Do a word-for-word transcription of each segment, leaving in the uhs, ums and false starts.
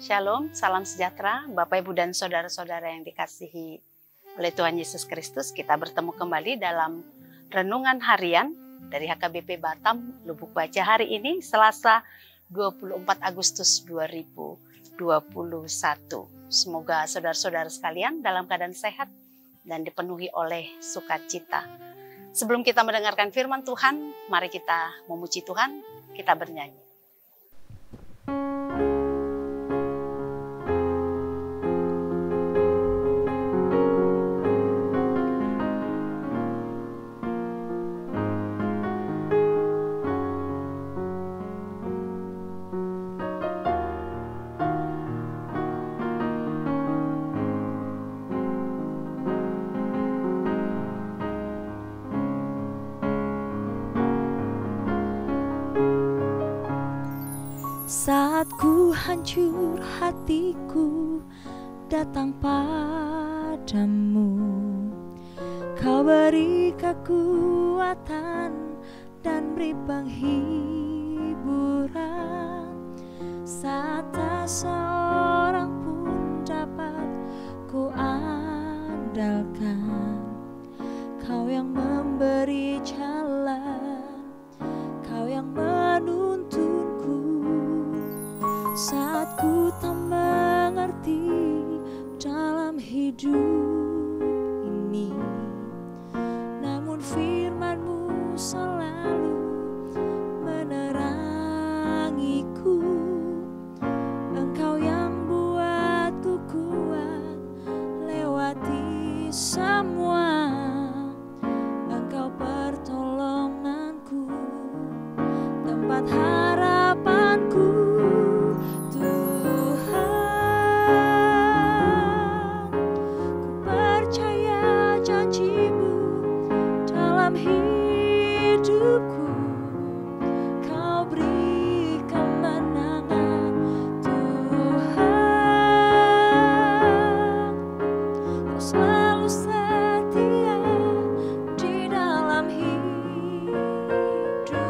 Shalom, salam sejahtera, Bapak, Ibu, dan saudara-saudara yang dikasihi oleh Tuhan Yesus Kristus. Kita bertemu kembali dalam renungan harian dari H K B P Batam, Lubuk Baca hari ini, Selasa dua puluh empat Agustus dua ribu dua puluh satu. Semoga saudara-saudara sekalian dalam keadaan sehat dan dipenuhi oleh sukacita. Sebelum kita mendengarkan firman Tuhan, mari kita memuji Tuhan, kita bernyanyi. Saat ku hancur hatiku datang padamu, Kau beri kekuatan dan beri penghiburan. Saat tak seorang pun dapat ku andalkan, Kau yang memberi jalan, Kau yang menuntunku. Saat ku tak mengerti dalam hidup ini, namun firman-Mu selalu menerangiku. Engkau yang buatku kuat lewati semua. Engkau pertolonganku, tempat harapanku. Hidupku, Kau beri kemenangan, Tuhan. Kau selalu setia di dalam hidupku.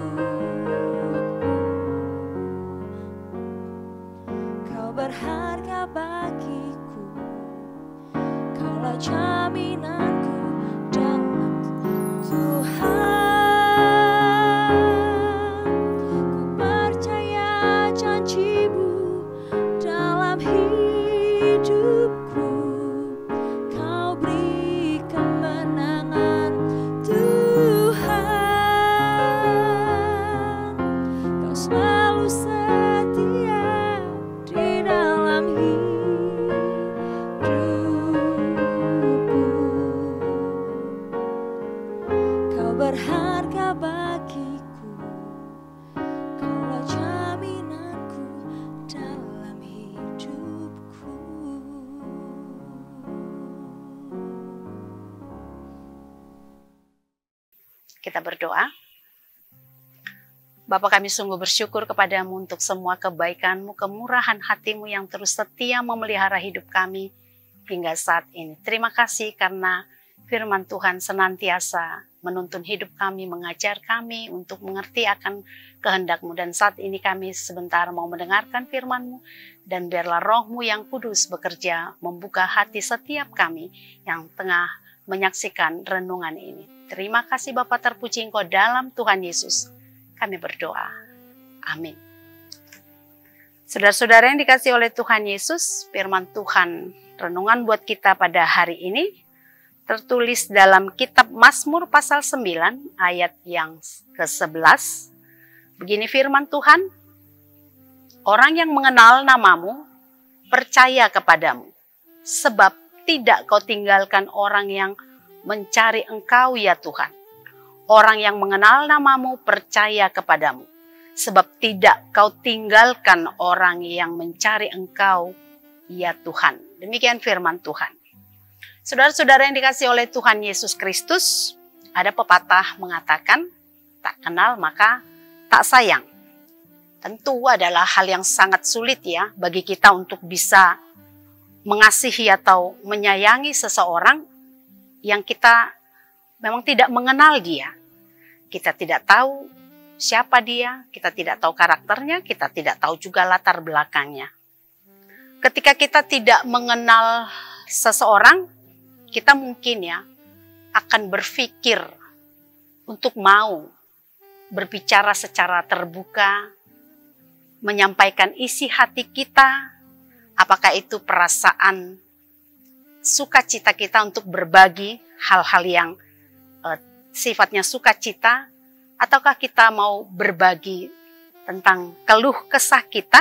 Kau berharga bagiku, Kaulah jaminanku. Tuhan, ku percaya janji-Mu dalam hidupku. Kau beri kemenangan, Tuhan. Kau selalu setia di dalam hidupku. Berharga bagiku, Kaulah jaminanku dalam hidupku. Kita berdoa. Bapa, kami sungguh bersyukur kepadamu untuk semua kebaikan-Mu, kemurahan hati-Mu yang terus setia memelihara hidup kami hingga saat ini. Terima kasih karena firman Tuhan senantiasa menuntun hidup kami, mengajar kami untuk mengerti akan kehendak-Mu. Dan saat ini kami sebentar mau mendengarkan firman-Mu, dan biarlah Roh-Mu yang kudus bekerja membuka hati setiap kami yang tengah menyaksikan renungan ini. Terima kasih Bapa, terpuji Engkau dalam Tuhan Yesus. Kami berdoa. Amin. Saudara-saudara yang dikasihi oleh Tuhan Yesus, firman Tuhan renungan buat kita pada hari ini tertulis dalam kitab Mazmur pasal sembilan ayat yang ke sebelas. Begini firman Tuhan, orang yang mengenal namamu percaya kepadamu, sebab tidak Kau tinggalkan orang yang mencari Engkau ya Tuhan. Orang yang mengenal namamu percaya kepadamu, sebab tidak Kau tinggalkan orang yang mencari Engkau ya Tuhan. Demikian firman Tuhan. Saudara-saudara yang dikasihi oleh Tuhan Yesus Kristus, ada pepatah mengatakan, tak kenal maka tak sayang. Tentu adalah hal yang sangat sulit ya bagi kita untuk bisa mengasihi atau menyayangi seseorang yang kita memang tidak mengenal dia. Kita tidak tahu siapa dia, kita tidak tahu karakternya, kita tidak tahu juga latar belakangnya. ketika kita tidak mengenal seseorang, kita mungkin ya akan berpikir untuk mau berbicara secara terbuka, menyampaikan isi hati kita, apakah itu perasaan sukacita kita untuk berbagi hal-hal yang uh, sifatnya sukacita, ataukah kita mau berbagi tentang keluh kesah kita,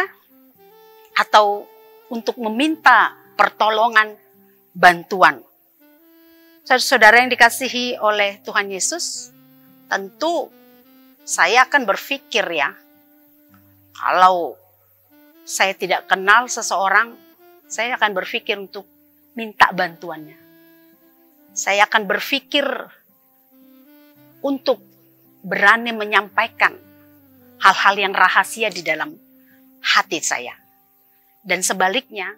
atau untuk meminta pertolongan, bantuan. Saudara-saudara yang dikasihi oleh Tuhan Yesus, tentu saya akan berpikir ya, kalau saya tidak kenal seseorang, saya akan berpikir untuk minta bantuannya. Saya akan berpikir untuk berani menyampaikan hal-hal yang rahasia di dalam hati saya. Dan sebaliknya,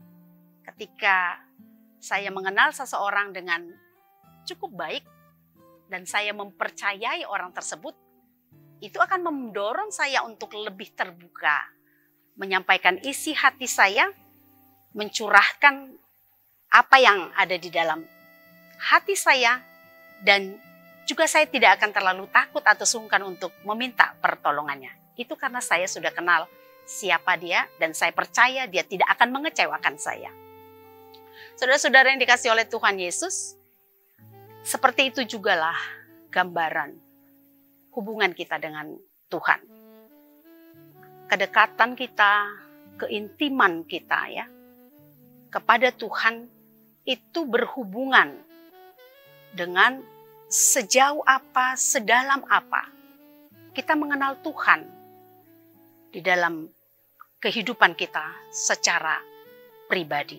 ketika saya mengenal seseorang dengan cukup baik dan saya mempercayai orang tersebut, itu akan mendorong saya untuk lebih terbuka, menyampaikan isi hati saya, mencurahkan apa yang ada di dalam hati saya, dan juga saya tidak akan terlalu takut atau sungkan untuk meminta pertolongannya. Itu karena saya sudah kenal siapa dia dan saya percaya dia tidak akan mengecewakan saya. Saudara-saudara yang dikasihi oleh Tuhan Yesus, seperti itu jugalah gambaran hubungan kita dengan Tuhan. Kedekatan kita, keintiman kita ya kepada Tuhan itu berhubungan dengan sejauh apa, sedalam apa kita mengenal Tuhan di dalam kehidupan kita secara pribadi.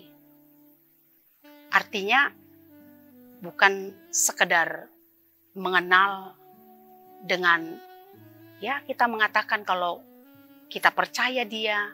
Artinya bukan sekedar mengenal dengan ya kita mengatakan kalau kita percaya dia,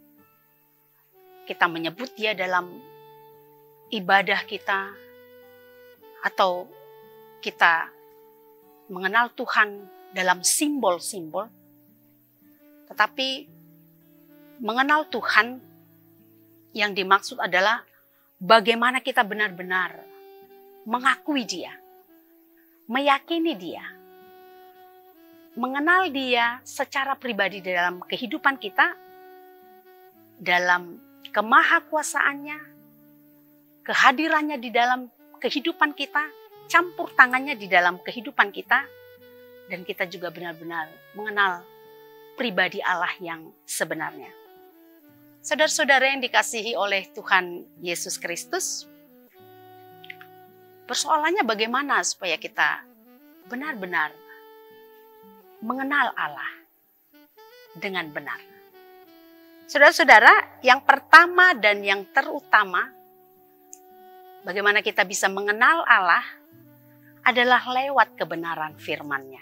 kita menyebut dia dalam ibadah kita, atau kita mengenal Tuhan dalam simbol-simbol. Tetapi mengenal Tuhan yang dimaksud adalah bagaimana kita benar-benar mengakui dia, meyakini dia, mengenal dia secara pribadi dalam kehidupan kita, dalam kemahakuasaannya, kehadirannya di dalam kehidupan kita, campur tangannya di dalam kehidupan kita, dan kita juga benar-benar mengenal pribadi Allah yang sebenarnya. Saudara-saudara yang dikasihi oleh Tuhan Yesus Kristus, persoalannya bagaimana supaya kita benar-benar mengenal Allah dengan benar. Saudara-saudara, yang pertama dan yang terutama, bagaimana kita bisa mengenal Allah adalah lewat kebenaran firman-Nya.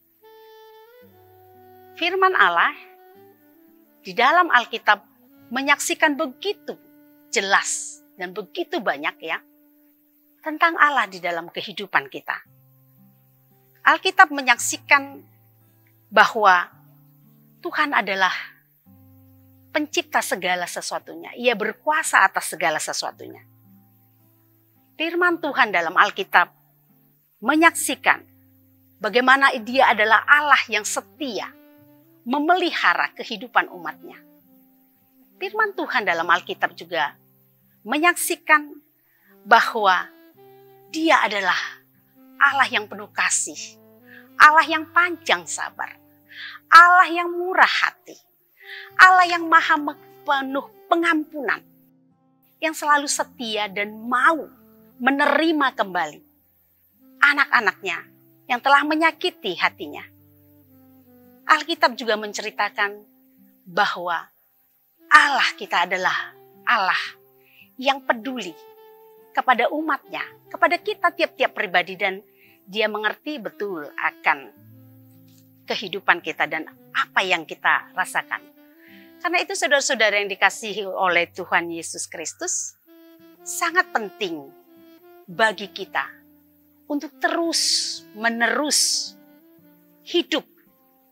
Firman Allah di dalam Alkitab menyaksikan begitu jelas dan begitu banyak ya tentang Allah di dalam kehidupan kita. Alkitab menyaksikan bahwa Tuhan adalah pencipta segala sesuatunya. Ia berkuasa atas segala sesuatunya. Firman Tuhan dalam Alkitab menyaksikan bagaimana Dia adalah Allah yang setia memelihara kehidupan umatnya. Firman Tuhan dalam Alkitab juga menyaksikan bahwa Dia adalah Allah yang penuh kasih, Allah yang panjang sabar, Allah yang murah hati, Allah yang maha penuh pengampunan, yang selalu setia dan mau menerima kembali anak-anaknya yang telah menyakiti hatinya. Alkitab juga menceritakan bahwa Allah kita adalah Allah yang peduli kepada umatnya, kepada kita tiap-tiap pribadi, dan Dia mengerti betul akan kehidupan kita dan apa yang kita rasakan. Karena itu saudara-saudara yang dikasihi oleh Tuhan Yesus Kristus, sangat penting bagi kita untuk terus menerus hidup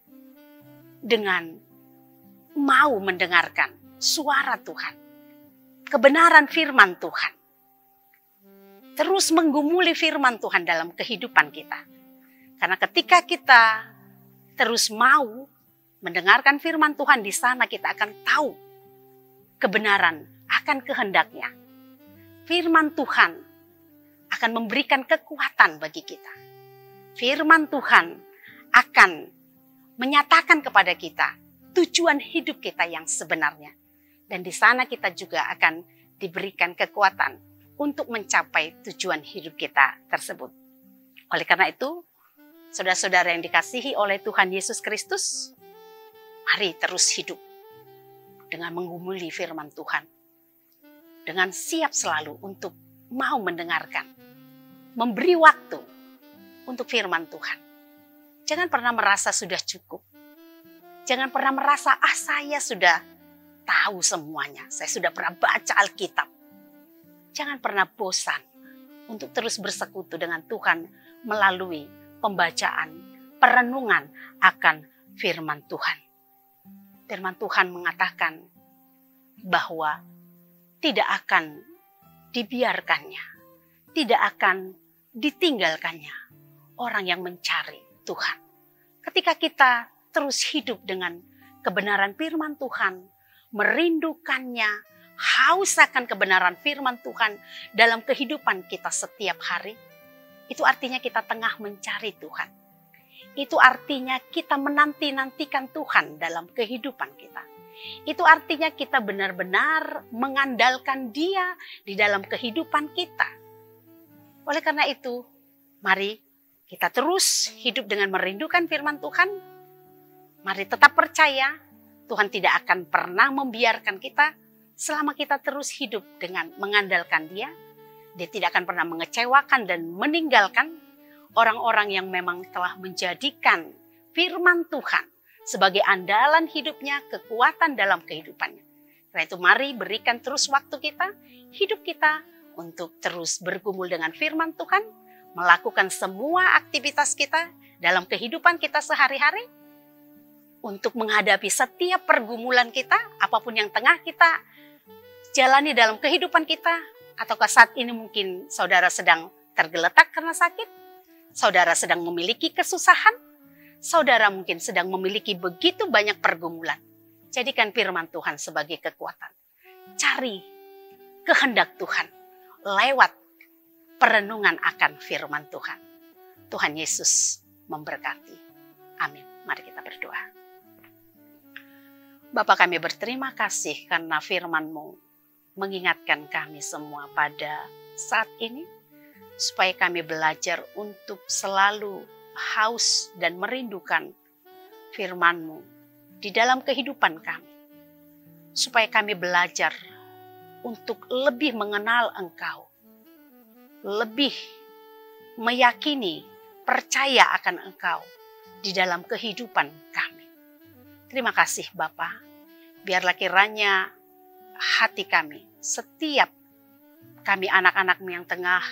dengan mau mendengarkan suara Tuhan. kebenaran firman Tuhan. Terus menggumuli firman Tuhan dalam kehidupan kita. Karena ketika kita terus mau mendengarkan firman Tuhan, di sana kita akan tahu kebenaran akan kehendaknya. Firman Tuhan akan memberikan kekuatan bagi kita. Firman Tuhan akan menyatakan kepada kita tujuan hidup kita yang sebenarnya. Dan di sana kita juga akan diberikan kekuatan untuk mencapai tujuan hidup kita tersebut. Oleh karena itu, saudara-saudara yang dikasihi oleh Tuhan Yesus Kristus, mari terus hidup dengan menggumuli firman Tuhan. Dengan siap selalu untuk mau mendengarkan. Memberi waktu untuk firman Tuhan. Jangan pernah merasa sudah cukup. Jangan pernah merasa, ah saya sudah tahu semuanya. Saya sudah pernah baca Alkitab. Jangan pernah bosan untuk terus bersekutu dengan Tuhan melalui pembacaan, perenungan akan firman Tuhan. Firman Tuhan mengatakan bahwa tidak akan dibiarkannya, tidak akan ditinggalkannya orang yang mencari Tuhan. Ketika kita terus hidup dengan kebenaran firman Tuhan, merindukannya, haus akan kebenaran firman Tuhan dalam kehidupan kita setiap hari, itu artinya kita tengah mencari Tuhan. Itu artinya kita menanti-nantikan Tuhan dalam kehidupan kita. Itu artinya kita benar-benar mengandalkan Dia di dalam kehidupan kita. Oleh karena itu, mari kita terus hidup dengan merindukan firman Tuhan. Mari tetap percaya Tuhan tidak akan pernah membiarkan kita selama kita terus hidup dengan mengandalkan Dia. Dia tidak akan pernah mengecewakan dan meninggalkan orang-orang yang memang telah menjadikan firman Tuhan sebagai andalan hidupnya, kekuatan dalam kehidupannya. Karena itu mari berikan terus waktu kita, hidup kita untuk terus bergumul dengan firman Tuhan, melakukan semua aktivitas kita dalam kehidupan kita sehari-hari, untuk menghadapi setiap pergumulan kita, apapun yang tengah kita jalani dalam kehidupan kita, ataukah saat ini mungkin saudara sedang tergeletak karena sakit, saudara sedang memiliki kesusahan, saudara mungkin sedang memiliki begitu banyak pergumulan. Jadikan firman Tuhan sebagai kekuatan. Cari kehendak Tuhan lewat perenungan akan firman Tuhan. Tuhan Yesus memberkati. Amin. Mari kita berdoa. Bapa, kami berterima kasih karena firman-Mu mengingatkan kami semua pada saat ini, supaya kami belajar untuk selalu haus dan merindukan firman-Mu di dalam kehidupan kami. Supaya kami belajar untuk lebih mengenal Engkau, lebih meyakini, percaya akan Engkau di dalam kehidupan kami. Terima kasih Bapa, biarlah kiranya hati kami, setiap kami anak-anak-Mu yang tengah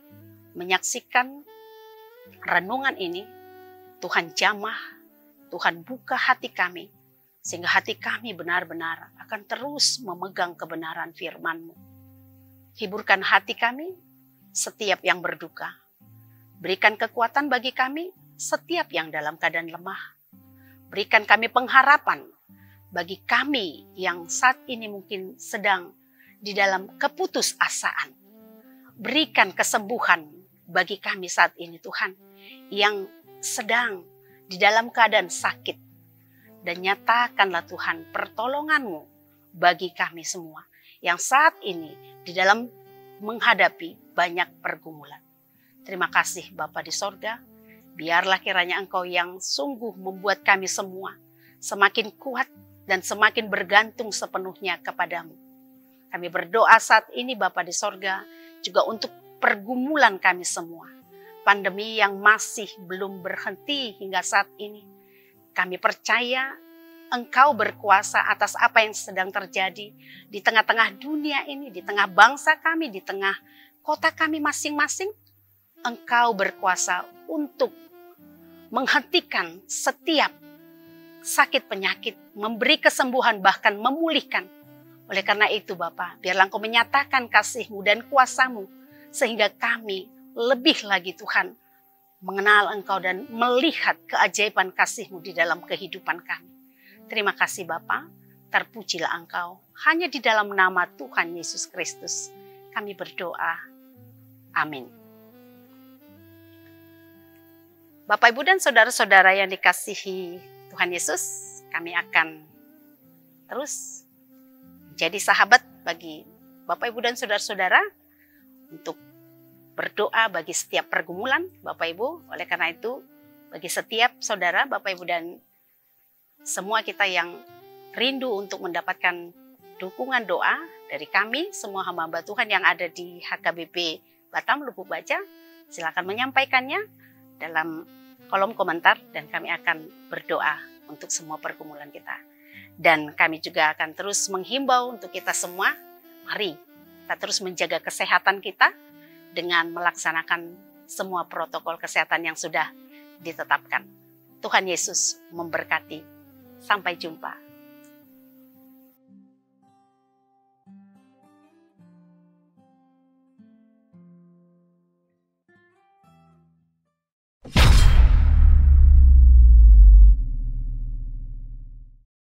menyaksikan renungan ini, Tuhan jamah, Tuhan buka hati kami, sehingga hati kami benar-benar akan terus memegang kebenaran firman-Mu. Hiburkan hati kami setiap yang berduka, berikan kekuatan bagi kami setiap yang dalam keadaan lemah. Berikan kami pengharapan bagi kami yang saat ini mungkin sedang di dalam keputusasaan. Berikan kesembuhan bagi kami saat ini Tuhan, yang sedang di dalam keadaan sakit. Dan nyatakanlah Tuhan pertolongan-Mu bagi kami semua yang saat ini di dalam menghadapi banyak pergumulan. Terima kasih Bapa di sorga. Biarlah kiranya Engkau yang sungguh membuat kami semua semakin kuat dan semakin bergantung sepenuhnya kepadamu. Kami berdoa saat ini Bapa di sorga juga untuk pergumulan kami semua. Pandemi yang masih belum berhenti hingga saat ini. Kami percaya Engkau berkuasa atas apa yang sedang terjadi di tengah-tengah dunia ini, di tengah bangsa kami, di tengah kota kami masing-masing. Engkau berkuasa untuk menghentikan setiap sakit penyakit, memberi kesembuhan, bahkan memulihkan. Oleh karena itu Bapa, biarlah Engkau menyatakan kasih-Mu dan kuasa-Mu, sehingga kami lebih lagi Tuhan, mengenal Engkau dan melihat keajaiban kasih-Mu di dalam kehidupan kami. Terima kasih Bapa, terpujilah Engkau. Hanya di dalam nama Tuhan Yesus Kristus kami berdoa. Amin. Bapak, Ibu, dan saudara-saudara yang dikasihi Tuhan Yesus, kami akan terus menjadi sahabat bagi Bapak, Ibu, dan saudara-saudara untuk berdoa bagi setiap pergumulan Bapak, Ibu. Oleh karena itu, bagi setiap saudara, Bapak, Ibu, dan semua kita yang rindu untuk mendapatkan dukungan doa dari kami, semua hamba-hamba Tuhan yang ada di H K B P Batam Lubuk Baja, silakan menyampaikannya dalam kolom komentar dan kami akan berdoa untuk semua pergumulan kita. Dan kami juga akan terus menghimbau untuk kita semua, mari kita terus menjaga kesehatan kita dengan melaksanakan semua protokol kesehatan yang sudah ditetapkan. Tuhan Yesus memberkati. Sampai jumpa.